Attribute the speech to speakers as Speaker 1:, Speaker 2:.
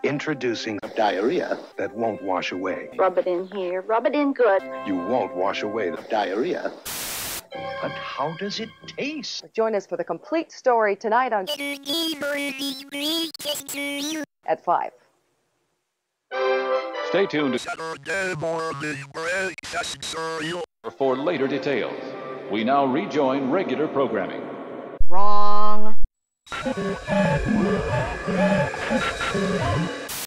Speaker 1: Introducing diarrhea that won't wash away.
Speaker 2: Rub it in here. Rub it in good.
Speaker 1: You won't wash away the diarrhea. But how does it taste?
Speaker 3: Join us for the complete story tonight on at 5.
Speaker 4: Stay tuned for later details. We now rejoin regular programming.
Speaker 3: Wrong.